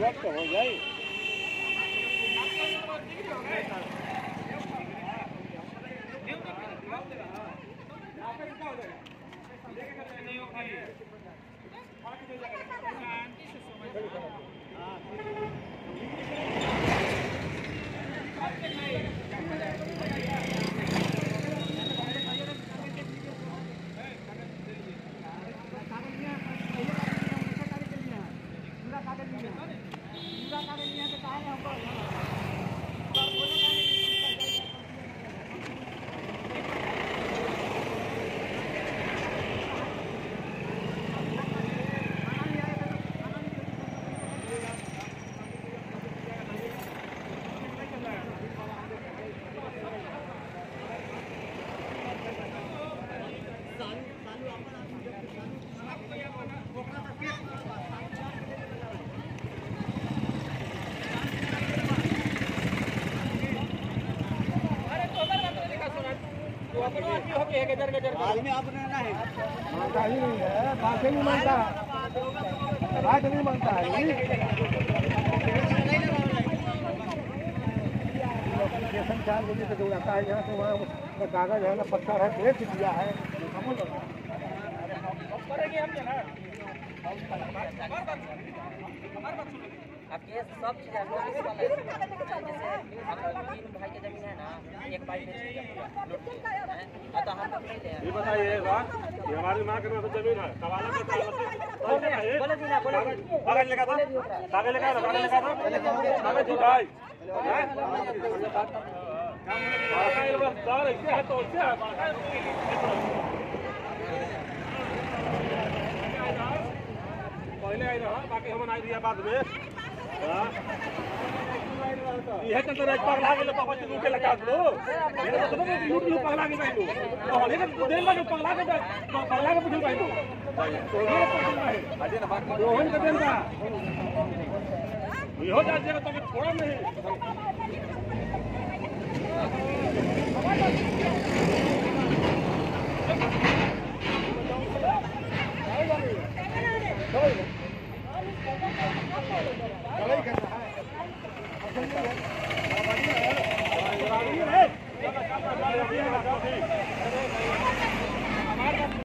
वक्त हो जाए आदमी आपने नहीं मानता ही नहीं है, बात नहीं मानता, बात नहीं मानता है। एप्लीकेशन 4 बजे तक जाता है, यहाँ से वहाँ कागज है ना, पत्थर है, बेच दिया है। आपके सब चीज है, जैसे तीन भाई की जमीन है ना, एक भाई तो हम ये बताइए ये हमारी माँ के नाम से जमीन है, कागज लगा था, कागज लगा कागज दिखाई ऐसे है तो ऐसे है। पहले आई रहा, बाकी हम आई दिया बाद में। ये चलते रहे पगला के लोग पहुंच लूटे लगा दो, ये तो सब लूट लूट पगला के बैठो, और ये तो देन में पगला के बुझल बैठो, तो ये पगला है अजय ना बात रोहन के देन का ये हो जाएगा तो थोड़ा नहीं Thôi